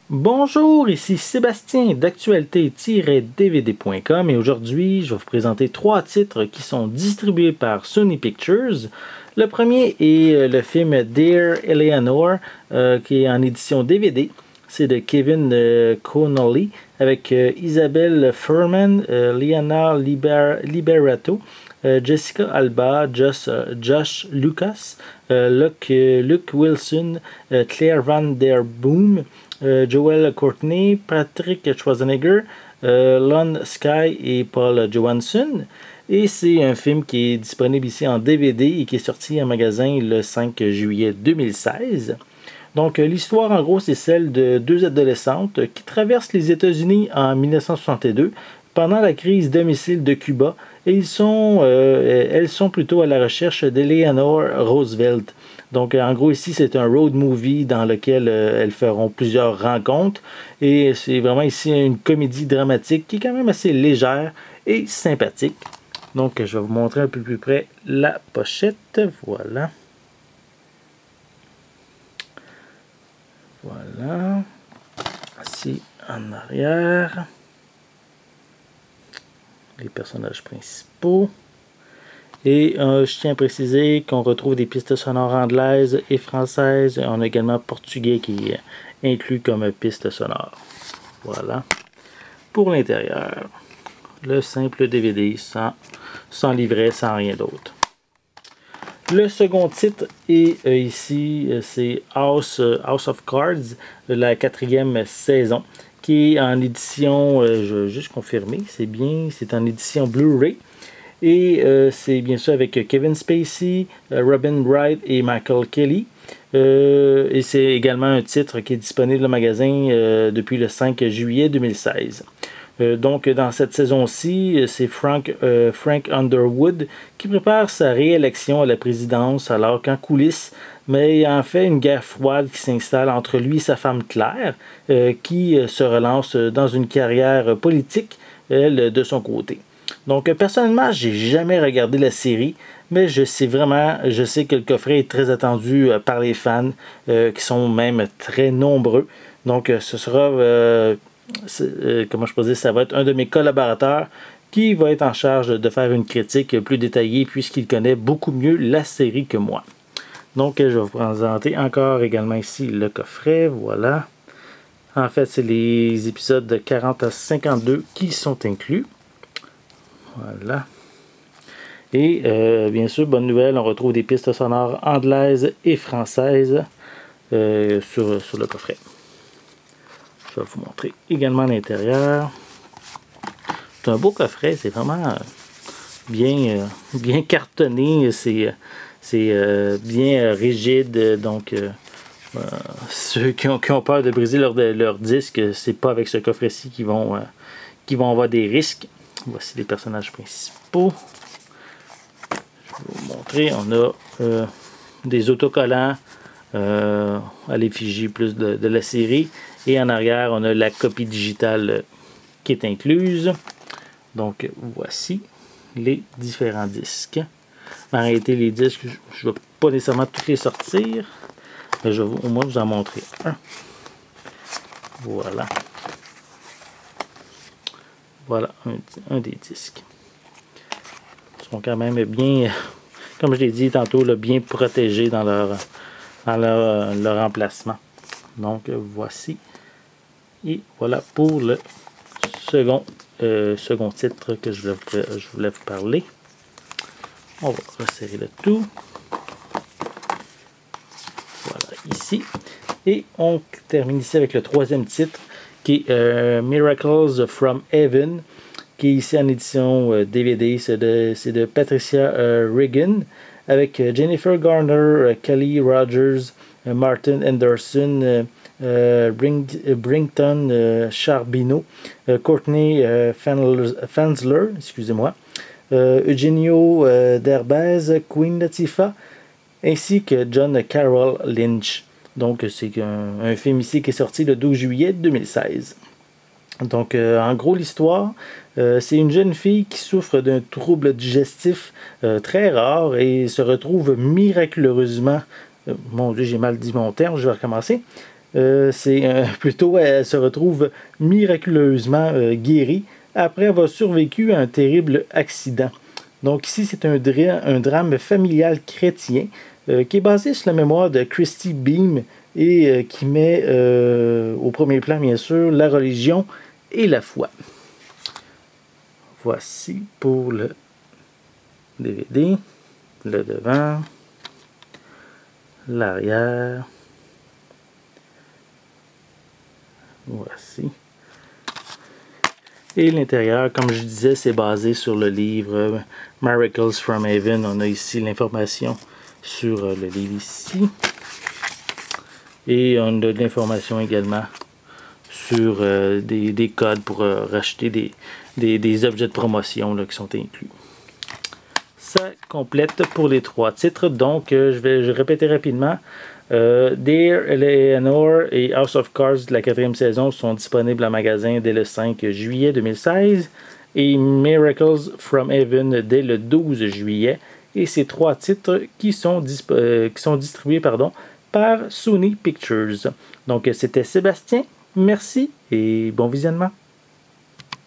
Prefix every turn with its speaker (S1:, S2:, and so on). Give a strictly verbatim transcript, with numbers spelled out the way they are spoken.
S1: Bonjour, ici Sébastien d'actualité tiret D V D point com et aujourd'hui je vais vous présenter trois titres qui sont distribués par Sony Pictures. Le premier est le film Dear Eleanor euh, qui est en édition D V D. C'est de Kevin euh, Connolly avec euh, Isabelle Fuhrman, euh, Liana Liber Liberato, euh, Jessica Alba, Josh, euh, Josh Lucas, euh, Luke, euh, Luke Wilson, euh, Claire Van Der Boom, euh, Joel Courtney, Patrick Schwarzenegger, euh, Lon Skye et Paul Johansson. Et c'est un film qui est disponible ici en D V D et qui est sorti en magasin le cinq juillet deux mille seize. Donc, l'histoire, en gros, c'est celle de deux adolescentes qui traversent les États-Unis en mille neuf cent soixante-deux pendant la crise de missiles de Cuba. Et ils sont, euh, elles sont plutôt à la recherche d'Eleanor Roosevelt. Donc, en gros, ici, c'est un road movie dans lequel euh, elles feront plusieurs rencontres. Et c'est vraiment ici une comédie dramatique qui est quand même assez légère et sympathique. Donc, je vais vous montrer un peu plus près la pochette. Voilà. Voilà, ici en arrière, les personnages principaux. Et euh, je tiens à préciser qu'on retrouve des pistes sonores anglaises et françaises. On a également portugais qui est inclus comme piste sonore. Voilà. Pour l'intérieur, le simple D V D sans, sans livret, sans rien d'autre. Le second titre est euh, ici, euh, c'est House, euh, House of Cards, la quatrième saison, qui est en édition, euh, je vais juste confirmer, c'est bien, c'est en édition Blu-ray. Et euh, c'est bien sûr avec Kevin Spacey, euh, Robin Wright et Michael Kelly. Euh, et c'est également un titre qui est disponible au magasin euh, depuis le cinq juillet deux mille seize. Euh, donc, dans cette saison-ci, c'est Frank, euh, Frank Underwood qui prépare sa réélection à la présidence, alors qu'en coulisses, mais en fait une guerre froide qui s'installe entre lui et sa femme Claire, euh, qui se relance dans une carrière politique, elle, de son côté. Donc, personnellement, j'ai jamais regardé la série, mais je sais vraiment, je sais que le coffret est très attendu euh, par les fans, euh, qui sont même très nombreux. Donc, euh, ce sera... Euh, Euh, comment je peux dire, ça va être un de mes collaborateurs qui va être en charge de faire une critique plus détaillée puisqu'il connaît beaucoup mieux la série que moi. Donc je vais vous présenter encore également ici le coffret, voilà. En fait, c'est les épisodes de quarante à cinquante-deux qui sont inclus. Voilà. Et euh, bien sûr, bonne nouvelle, on retrouve des pistes sonores anglaises et françaises euh, sur, sur le coffret. Je vais vous montrer également l'intérieur. C'est un beau coffret, c'est vraiment bien, bien cartonné, c'est euh, bien rigide, donc euh, ceux qui ont, qui ont peur de briser leur, leur disque, c'est pas avec ce coffret-ci qu'ils vont, euh, qu'ils vont avoir des risques. Voici les personnages principaux. Je vais vous montrer, on a euh, des autocollants euh, à l'effigie plus de, de la série. Et en arrière, on a la copie digitale qui est incluse. Donc, voici les différents disques. En réalité, les disques, je ne vais pas nécessairement tous les sortir. Mais je vais au moins vous en montrer un. Voilà. Voilà un, un des disques. Ils sont quand même bien, comme je l'ai dit tantôt, là, bien protégés dans leur, dans leur, leur emplacement. Donc, voici. Et voilà pour le second, euh, second titre que je voulais, je voulais vous parler. On va resserrer le tout. Voilà, ici. Et on termine ici avec le troisième titre, qui est euh, Miracles from Heaven, qui est ici en édition euh, D V D. C'est de, c'est de Patricia euh, Regan, avec euh, Jennifer Garner, euh, Kelly Rogers, euh, Martin Anderson, euh, Euh, Bring, euh, Brington euh, Charbino, euh, Courtney euh, Fansler, excusez-moi, euh, Eugenio euh, Derbez, Queen Latifah, ainsi que John Carroll Lynch. Donc c'est un, un film ici qui est sorti le douze juillet deux mille seize. Donc euh, en gros l'histoire, euh, c'est une jeune fille qui souffre d'un trouble digestif euh, très rare et se retrouve miraculeusement, euh, mon Dieu j'ai mal dit mon terme, je vais recommencer, Euh, c'est euh, plutôt, elle se retrouve miraculeusement euh, guérie après avoir survécu à un terrible accident. Donc ici, c'est un, dra un drame familial chrétien euh, qui est basé sur la mémoire de Christy Beam et euh, qui met euh, au premier plan, bien sûr, la religion et la foi. Voici pour le D V D, le devant, l'arrière. Voici. Et l'intérieur, comme je disais, c'est basé sur le livre Miracles from Heaven. On a ici l'information sur le livre ici. Et on a de l'information également sur euh, des, des codes pour euh, racheter des, des, des objets de promotion là, qui sont inclus. Ça complète pour les trois titres. Donc, euh, je vais je vais répéter rapidement. Euh, Dear Eleanor et House of Cards de la quatrième saison sont disponibles en magasin dès le cinq juillet deux mille seize et Miracles from Heaven dès le douze juillet. Et ces trois titres qui sont, euh, qui sont distribués pardon, par Sony Pictures. Donc, c'était Sébastien. Merci et bon visionnement.